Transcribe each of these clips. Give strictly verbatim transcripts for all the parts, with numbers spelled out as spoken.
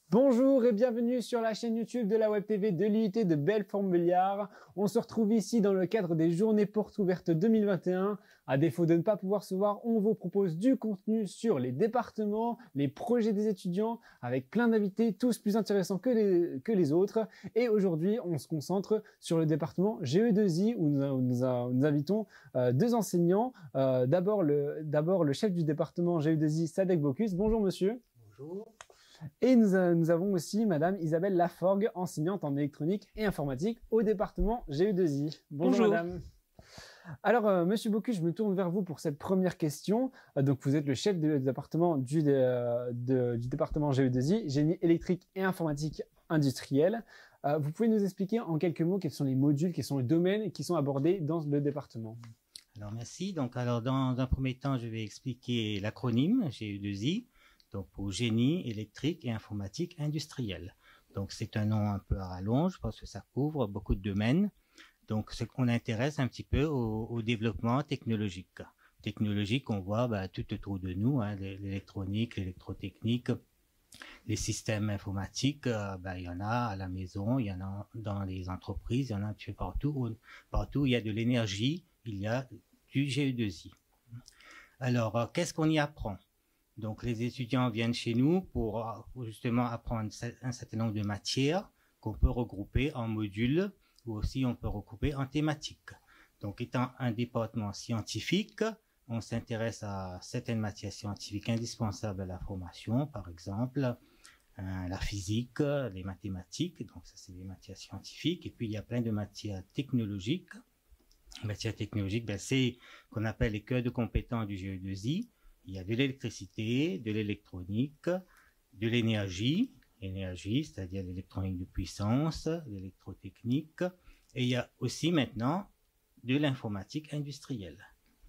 Bonjour et bienvenue sur la chaîne YouTube de la Web T V de l'I U T de Belfort-Montbéliard. On se retrouve ici dans le cadre des Journées Portes Ouvertes deux mille vingt et un. À défaut de ne pas pouvoir se voir, on vous propose du contenu sur les départements, les projets des étudiants, avec plein d'invités, tous plus intéressants que les, que les autres. Et aujourd'hui, on se concentre sur le département G E deux I où nous, nous, nous invitons euh, deux enseignants. Euh, d'abord, le, d'abord le chef du département G E deux I, Sadek Bocuse. Bonjour monsieur. Bonjour. Et nous, euh, nous avons aussi Madame Isabelle Laforgue, enseignante en électronique et informatique au département G E deux I. Bonjour, Bonjour. Madame. Alors, euh, Monsieur Bocuse, je me tourne vers vous pour cette première question. Euh, donc, vous êtes le chef de, de département du, euh, de, du département G E deux I, génie électrique et informatique industrielle. Euh, vous pouvez nous expliquer en quelques mots quels sont les modules, quels sont les domaines qui sont abordés dans le département? Alors, merci. Donc, alors, dans un premier temps, je vais expliquer l'acronyme G E deux I. Donc, pour génie électrique et informatique industrielle. Donc, c'est un nom un peu à rallonge parce que ça couvre beaucoup de domaines. Donc, ce qu'on intéresse un petit peu au, au développement technologique. Technologique, on voit bah, tout autour de nous, hein, l'électronique, l'électrotechnique, les systèmes informatiques, euh, bah, il y en a à la maison, il y en a dans les entreprises, il y en a un petit peu partout. Partout où il y a de l'énergie, il y a du G E deux I. Alors, euh, qu'est-ce qu'on y apprend? Donc, les étudiants viennent chez nous pour, pour justement apprendre un certain nombre de matières qu'on peut regrouper en modules ou aussi on peut regrouper en thématiques. Donc, étant un département scientifique, on s'intéresse à certaines matières scientifiques indispensables à la formation, par exemple euh, la physique, les mathématiques, donc ça c'est des matières scientifiques, et puis il y a plein de matières technologiques. Les matières technologiques, ben, c'est qu'on appelle les cœurs de compétences du G E deux I. Il y a de l'électricité, de l'électronique, de l'énergie, énergie, c'est-à-dire l'électronique de puissance, l'électrotechnique, et il y a aussi maintenant de l'informatique industrielle.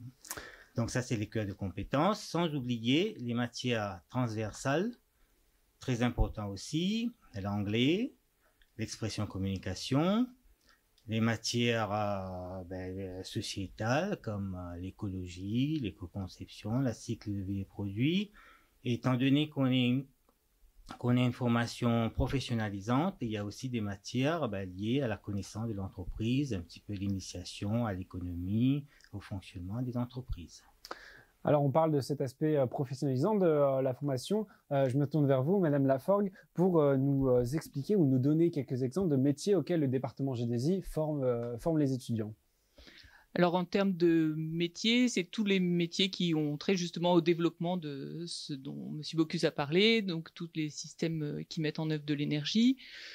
Donc ça, c'est les cœurs de compétences, sans oublier les matières transversales, très important aussi, l'anglais, l'expression communication, les matières euh, ben, sociétales comme euh, l'écologie, l'éco-conception, la cycle de vie des produits. Et étant donné qu'on est qu'on a une formation professionnalisante, il y a aussi des matières ben, liées à la connaissance de l'entreprise, un petit peu l'initiation à l'économie, au fonctionnement des entreprises. Alors, on parle de cet aspect euh, professionnalisant de euh, la formation. Euh, je me tourne vers vous, Madame Laforgue, pour euh, nous euh, expliquer ou nous donner quelques exemples de métiers auxquels le département G E deux I forme, euh, forme les étudiants. Alors, en termes de métiers, c'est tous les métiers qui ont trait justement au développement de ce dont M. Bocuse a parlé, donc tous les systèmes qui mettent en œuvre de l'énergie.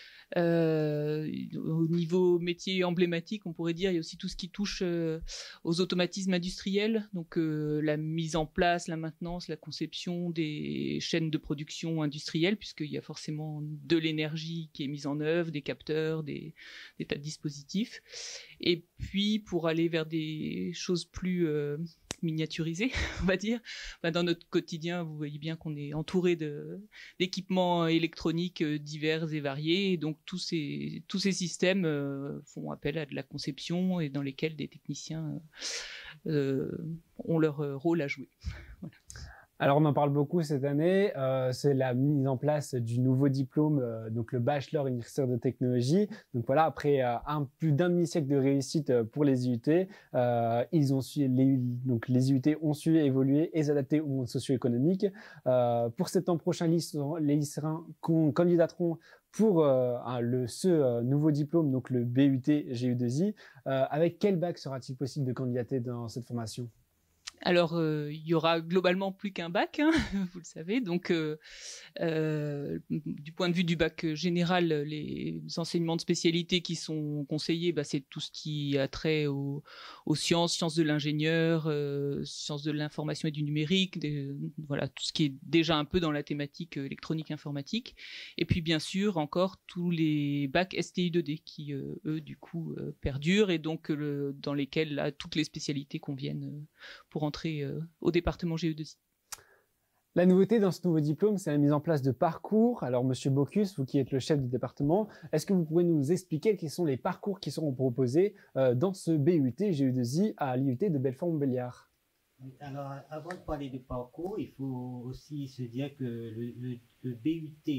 Euh, au niveau métier emblématique, on pourrait dire, il y a aussi tout ce qui touche euh, aux automatismes industriels, donc euh, la mise en place, la maintenance, la conception des chaînes de production industrielles, puisqu'il y a forcément de l'énergie qui est mise en œuvre, des capteurs, des, des tas de dispositifs. Et puis, pour aller vers des choses plus euh, miniaturisées, on va dire, ben, dans notre quotidien, vous voyez bien qu'on est entouré de, d'équipements électroniques divers et variés, et donc tous ces, tous ces systèmes euh, font appel à de la conception et dans lesquels des techniciens euh, ont leur rôle à jouer. Voilà. Alors, on en parle beaucoup cette année, euh, c'est la mise en place du nouveau diplôme, euh, donc le Bachelor Universitaire de Technologie. Donc voilà, après euh, un, plus d'un demi-siècle de réussite euh, pour les I U T, euh, ils ont su, les, donc les I U T ont su évoluer et s'adapter au monde socio-économique. Euh, pour septembre prochain, les lycéens candidateront pour euh, le, ce euh, nouveau diplôme, donc le B U T G E deux I. Euh, avec quel bac sera-t-il possible de candidater dans cette formation ? Alors, euh, il y aura globalement plus qu'un bac, hein, vous le savez. Donc, euh, euh, du point de vue du bac général, les enseignements de spécialité qui sont conseillés, bah, c'est tout ce qui a trait aux, aux sciences, sciences de l'ingénieur, euh, sciences de l'information et du numérique, des, voilà, tout ce qui est déjà un peu dans la thématique électronique informatique. Et puis, bien sûr, encore tous les bacs S T I deux D qui, euh, eux, du coup, euh, perdurent et donc le, dans lesquels là, toutes les spécialités conviennent euh, pour entrer euh, au département G E deux I. La nouveauté dans ce nouveau diplôme, c'est la mise en place de parcours. Alors, Monsieur Bocuse, vous qui êtes le chef du département, est-ce que vous pouvez nous expliquer quels sont les parcours qui seront proposés euh, dans ce B U T G E deux I à l'I U T de Belfort-Montbéliard? Alors, avant de parler de parcours, il faut aussi se dire que le, le, le B U T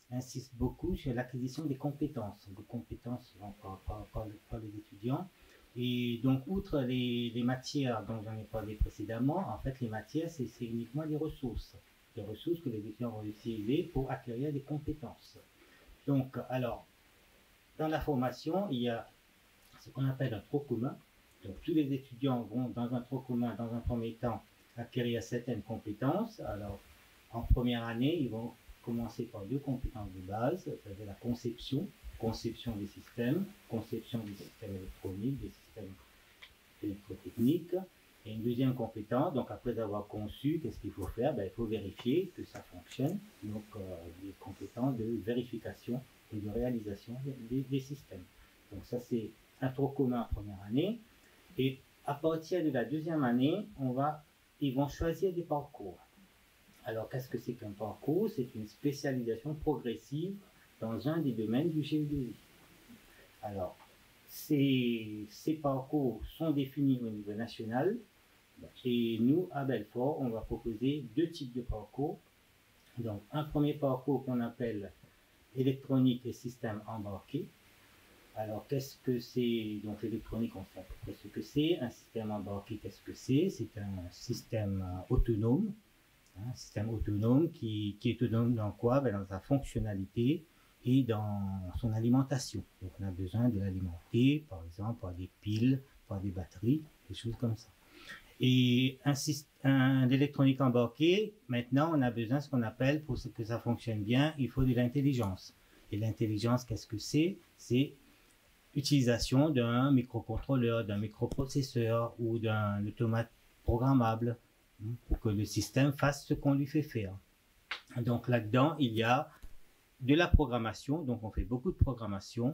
insiste beaucoup sur l'acquisition des compétences, des compétences donc, par, par, par, par les étudiants. Et donc, outre les, les matières dont j'en ai parlé précédemment, en fait, les matières, c'est uniquement des ressources, des ressources que les étudiants vont utiliser pour acquérir des compétences. Donc, alors, dans la formation, il y a ce qu'on appelle un tronc commun. Donc, tous les étudiants vont dans un tronc commun, dans un premier temps, acquérir certaines compétences. Alors, en première année, ils vont commencer par deux compétences de base, c'est-à-dire la conception, conception des systèmes, conception des systèmes électroniques, des systèmes électrotechniques. Et une deuxième compétence, donc après avoir conçu, qu'est-ce qu'il faut faire? Ben, il faut vérifier que ça fonctionne. Donc, euh, des compétences de vérification et de réalisation des, des systèmes. Donc, ça, c'est un tronc commun en première année. Et à partir de la deuxième année, on va, ils vont choisir des parcours. Alors, qu'est-ce que c'est qu'un parcours? C'est une spécialisation progressive dans un des domaines du G E deux I. Alors, ces, ces parcours sont définis au niveau national. Et nous, à Belfort, on va proposer deux types de parcours. Donc, un premier parcours qu'on appelle électronique et système embarqué. Alors, qu'est-ce que c'est? Donc, l'électronique, on sait à peu près ce que c'est. Un système embarqué, qu'est-ce que c'est? C'est un système euh, autonome. Un système autonome qui, qui est autonome dans quoi? Ben, dans sa fonctionnalité et dans son alimentation. Donc, on a besoin de l'alimenter, par exemple, par des piles, par des batteries, des choses comme ça. Et un, un électronique embarqué, maintenant, on a besoin de ce qu'on appelle, pour que ça fonctionne bien, il faut de l'intelligence. Et l'intelligence, qu'est-ce que c'est? C'est l'utilisation d'un microcontrôleur, d'un microprocesseur ou d'un automate programmable pour que le système fasse ce qu'on lui fait faire. Donc là-dedans, il y a de la programmation, donc on fait beaucoup de programmation.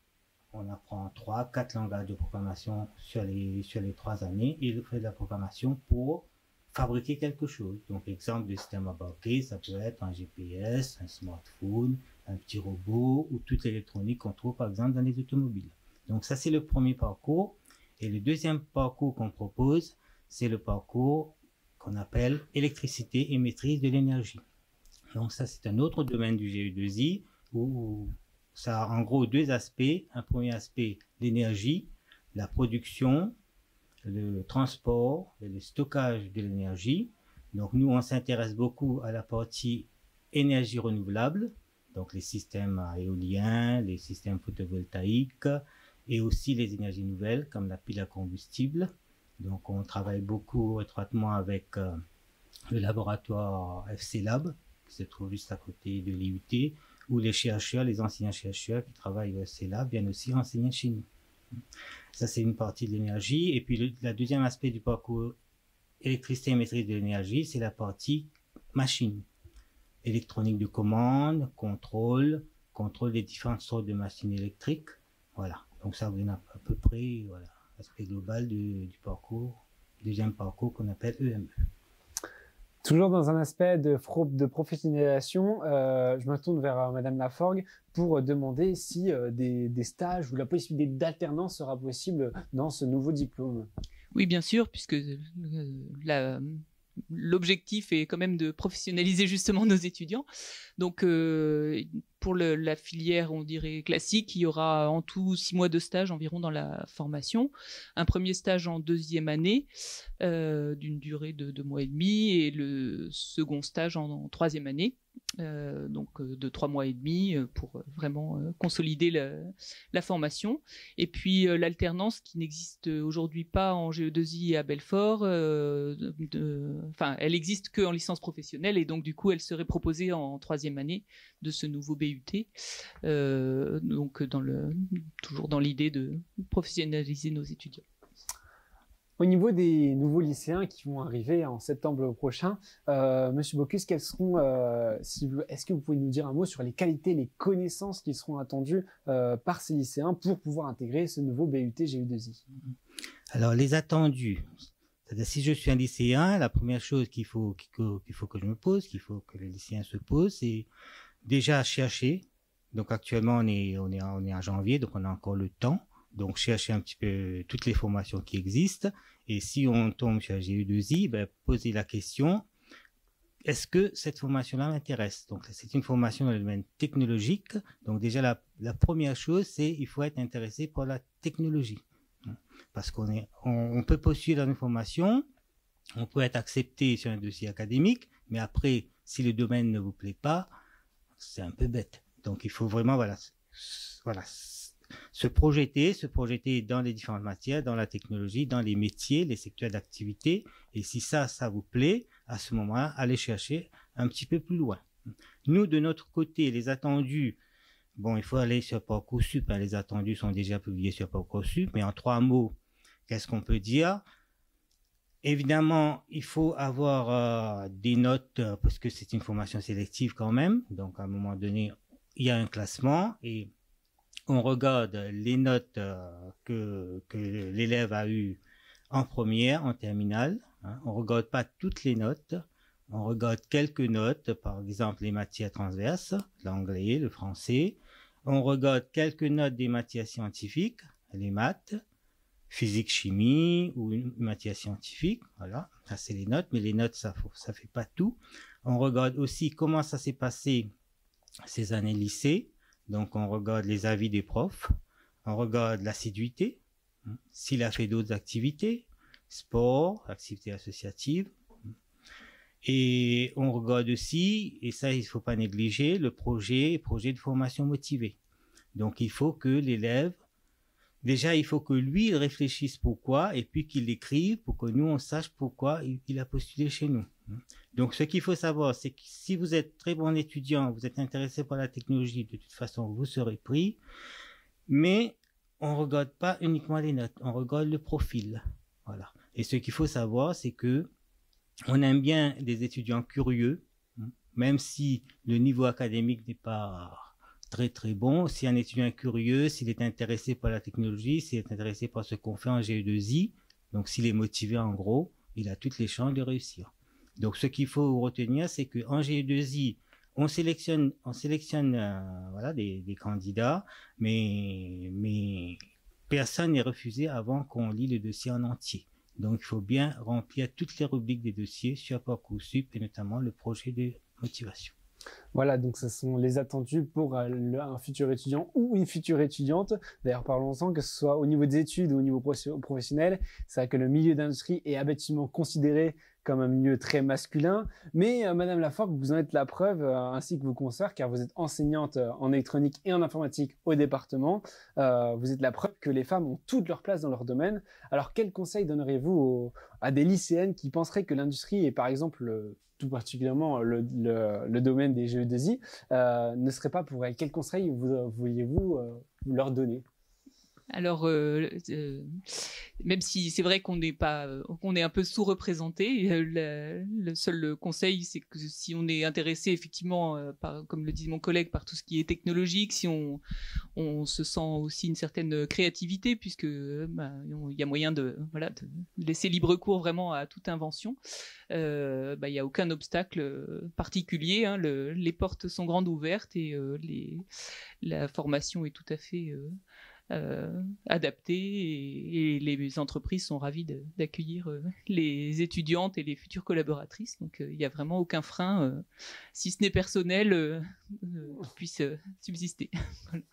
On apprend trois, quatre langages de programmation sur les, sur les trois années et on fait de la programmation pour fabriquer quelque chose. Donc, exemple de système embarqué, ça peut être un G P S, un smartphone, un petit robot ou toute l'électronique qu'on trouve par exemple dans les automobiles. Donc, ça c'est le premier parcours. Et le deuxième parcours qu'on propose, c'est le parcours qu'on appelle électricité et maîtrise de l'énergie. Donc, ça c'est un autre domaine du G E deux I où ça a en gros deux aspects. Un premier aspect, l'énergie, la production, le transport et le stockage de l'énergie. Donc nous, on s'intéresse beaucoup à la partie énergie renouvelable, donc les systèmes éoliens, les systèmes photovoltaïques et aussi les énergies nouvelles comme la pile à combustible. Donc on travaille beaucoup étroitement avec euh, le laboratoire F C Lab qui se trouve juste à côté de l'I U T, où les chercheurs, les anciens chercheurs qui travaillent au F C Lab viennent aussi enseigner chez nous. Ça, c'est une partie de l'énergie. Et puis, le la deuxième aspect du parcours électricité et maîtrise de l'énergie, c'est la partie machine. Électronique de commande, contrôle, contrôle des différentes sortes de machines électriques. Voilà. Donc, ça vous donne à peu près, voilà, l'aspect global du, du parcours, deuxième parcours qu'on appelle E M E. Toujours dans un aspect de, de professionnalisation, euh, je me tourne vers euh, Madame Laforgue pour euh, demander si euh, des, des stages ou la possibilité d'alternance sera possible dans ce nouveau diplôme. Oui, bien sûr, puisque euh, la, l'objectif est quand même de professionnaliser justement nos étudiants. Donc, euh, pour le, la filière, on dirait classique, il y aura en tout six mois de stage environ dans la formation. Un premier stage en deuxième année, euh, d'une durée de deux mois et demi, et le second stage en, en troisième année, euh, donc de trois mois et demi pour vraiment euh, consolider la, la formation. Et puis euh, l'alternance qui n'existe aujourd'hui pas en G E deux I à Belfort, euh, de, enfin, elle existe que en licence professionnelle et donc du coup elle serait proposée en troisième année de ce nouveau B U T, euh, donc dans le, toujours dans l'idée de professionnaliser nos étudiants. Au niveau des nouveaux lycéens qui vont arriver en septembre prochain, euh, Monsieur Bocuse, quels seront, euh, si vous, est-ce que vous pouvez nous dire un mot sur les qualités, les connaissances qui seront attendues euh, par ces lycéens pour pouvoir intégrer ce nouveau B U T G E deux I? Alors, les attendus. C'est-à-dire, si je suis un lycéen, la première chose qu'il faut, qu'il faut que je me pose, qu'il faut que les lycéens se posent, c'est déjà chercher. Donc, actuellement, on est, on est, on est en janvier, donc on a encore le temps. Donc, chercher un petit peu toutes les formations qui existent. Et si on tombe sur G E deux I, ben, poser la question, est-ce que cette formation-là m'intéresse? Donc, c'est une formation dans le domaine technologique. Donc, déjà, la, la première chose, c'est il faut être intéressé par la technologie. Parce qu'on est, on, on peut postuler dans une formation, on peut être accepté sur un dossier académique, mais après, si le domaine ne vous plaît pas, c'est un peu bête. Donc, il faut vraiment, voilà, voilà, se projeter, se projeter dans les différentes matières, dans la technologie, dans les métiers, les secteurs d'activité. Et si ça, ça vous plaît, à ce moment-là, allez chercher un petit peu plus loin. Nous, de notre côté, les attendus, bon, il faut aller sur Parcoursup, hein, les attendus sont déjà publiés sur Parcoursup, mais en trois mots, qu'est-ce qu'on peut dire? Évidemment, il faut avoir euh, des notes, euh, parce que c'est une formation sélective quand même, donc à un moment donné, il y a un classement, et on regarde les notes euh, que, que l'élève a eues en première, en terminale. Hein. On ne regarde pas toutes les notes. On regarde quelques notes, par exemple les matières transverses, l'anglais, le français. On regarde quelques notes des matières scientifiques, les maths, physique, chimie ou une matière scientifique. Voilà, ça c'est les notes, mais les notes, ça ne fait pas tout. On regarde aussi comment ça s'est passé ces années lycée. Donc, on regarde les avis des profs, on regarde l'assiduité, hein, s'il a fait d'autres activités, sport, activités associatives. Et on regarde aussi, et ça, il ne faut pas négliger, le projet, projet de formation motivée. Donc, il faut que l'élève, déjà, il faut que lui, il réfléchisse pourquoi, et puis qu'il l'écrive pour que nous, on sache pourquoi il, il a postulé chez nous. Donc, ce qu'il faut savoir, c'est que si vous êtes très bon étudiant, vous êtes intéressé par la technologie, de toute façon, vous serez pris. Mais on ne regarde pas uniquement les notes, on regarde le profil. Voilà. Et ce qu'il faut savoir, c'est que on aime bien des étudiants curieux, même si le niveau académique n'est pas très très bon. Si un étudiant est curieux, s'il est intéressé par la technologie, s'il est intéressé par ce qu'on fait en G E deux I, donc s'il est motivé en gros, il a toutes les chances de réussir. Donc, ce qu'il faut retenir, c'est qu'en G E deux I, on sélectionne, on sélectionne euh, voilà, des, des candidats, mais, mais personne n'est refusé avant qu'on lit le dossier en entier. Donc, il faut bien remplir toutes les rubriques des dossiers sur Parcoursup et notamment le projet de motivation. Voilà, donc ce sont les attendus pour euh, le, un futur étudiant ou une future étudiante. D'ailleurs, parlons-en, que ce soit au niveau des études ou au niveau professionnel, c'est vrai que le milieu d'industrie est habituellement considéré comme un milieu très masculin. Mais euh, Madame Laforgue, vous en êtes la preuve, euh, ainsi que vos consoeurs, car vous êtes enseignante euh, en électronique et en informatique au département. Euh, vous êtes la preuve que les femmes ont toute leur place dans leur domaine. Alors, quels conseils donneriez-vous aux, à des lycéennes qui penseraient que l'industrie, et par exemple, le, tout particulièrement le, le, le domaine des G E deux I, euh, ne serait pas pour elles? Quels conseils vous, vouliez-vous euh, leur donner? Alors, euh, euh, même si c'est vrai qu'on n'est pas, qu'on est un peu sous-représenté, euh, le, le seul conseil, c'est que si on est intéressé effectivement, euh, par, comme le dit mon collègue, par tout ce qui est technologique, si on, on se sent aussi une certaine créativité, puisque bah, il y a moyen de, voilà, de laisser libre cours vraiment à toute invention. Euh, bah, il n'y a aucun obstacle particulier. Hein, le, les portes sont grandes ouvertes et euh, les, la formation est tout à fait euh, Euh, adapté et, et les entreprises sont ravies d'accueillir euh, les étudiantes et les futures collaboratrices. Donc il euh, n'y a vraiment aucun frein, euh, si ce n'est personnel, euh, euh, qui puisse euh, subsister. Voilà.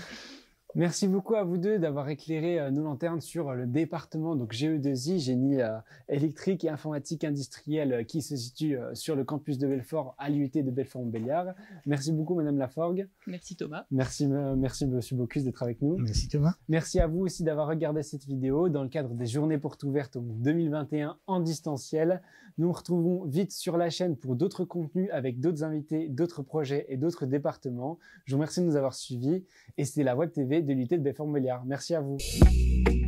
Merci beaucoup à vous deux d'avoir éclairé euh, nos lanternes sur euh, le département donc G E deux I, génie euh, électrique et informatique industrielle, euh, qui se situe euh, sur le campus de Belfort à l'U T de Belfort-Montbéliard. Merci beaucoup Madame Laforgue. Merci Thomas. Merci, euh, merci Monsieur Bocuse d'être avec nous. Merci Thomas. Merci à vous aussi d'avoir regardé cette vidéo dans le cadre des Journées portes ouvertes deux mille vingt et un en distanciel. Nous nous retrouvons vite sur la chaîne pour d'autres contenus avec d'autres invités, d'autres projets et d'autres départements. Je vous remercie de nous avoir suivis et c'était la Web T V de l'U T de Belfort-Montbéliard. Merci à vous.